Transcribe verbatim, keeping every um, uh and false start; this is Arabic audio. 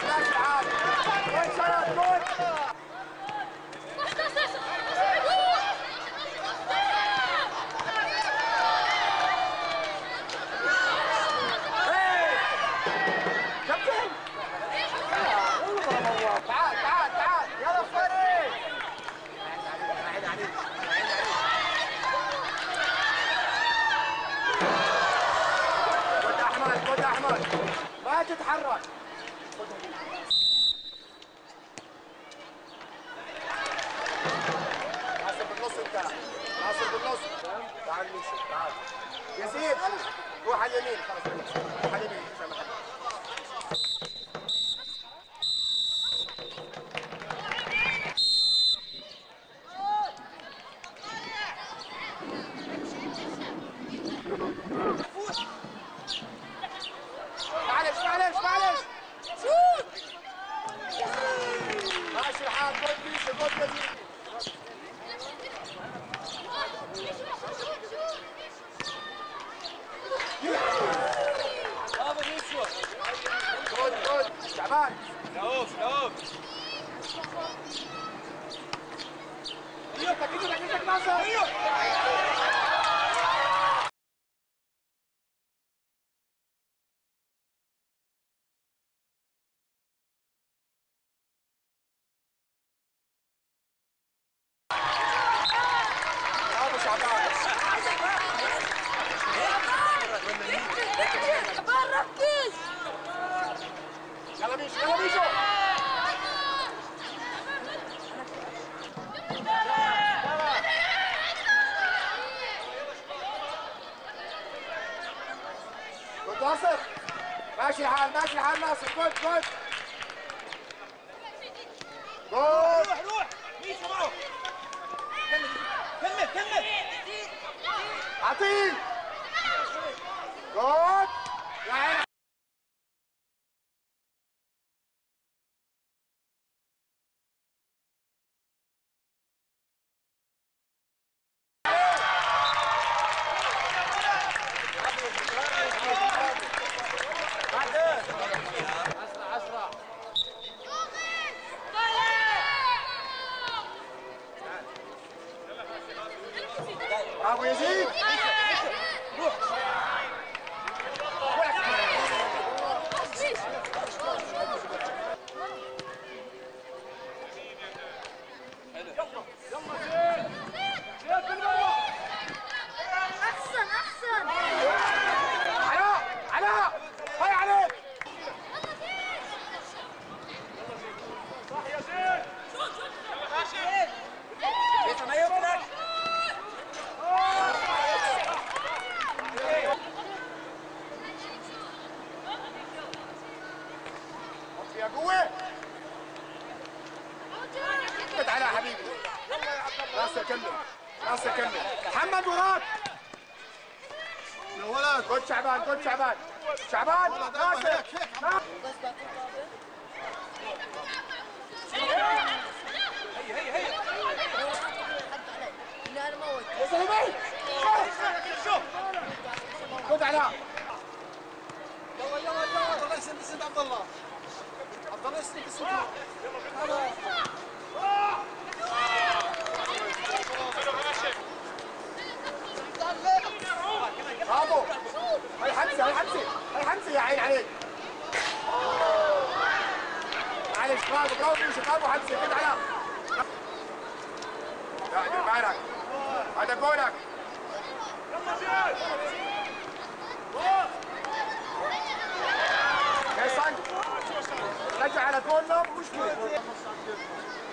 ماشي الحال. جول شرف جول. كابتن تعال تعال تعال يلا فريق. عين عليك عين عليك. خد احمد خد احمد ما تتحرك. ناصر بالنص انت ناصر بالنص. تعال نمشي تعال يزيد روح على اليمين. خلاص روح على اليمين عشان ما حد. معلش معلش معلش شوت. ماشي الحال. جول بيشو جول يزيد. برافو بيشو. جول جول شعبان. شوف شوف. ايوه تكتب تكتب ناصر. ايوه ركز. يلا بيشو يلا بيشو. جود ناصر. ماشي الحال ماشي الحال ناصر. جود جود جود. روح روح بيشو معه. كمل كمل كمل. اعطيه. جود يا عيني. برافو يزيد. روح. احسن احسن. علاء علاء هاي عليك. صح يا زين. شوت شوت. يلا ماشي. ليش ما يطلع؟ يا قوة. تعال حبيبي. ناصر كمل ناصر كمل. محمد وراك يا ولد. خد شعبان خد شعبان شعبان ناصر. هي هي هي. انا موت. يا سلمي شوف. خد علاء. يلا يلا يلا. عبد الله يسند يسند عبد الله. عبد الله يسند يسند. برافو. هاي حمزه هاي حمزه هاي حمزه يا عين عليك. معلش برافو برافو بيشو برافو حمزه. خد علاء. لا دير بالك هذا جولك. فيصل رجع على جولنا مشكله.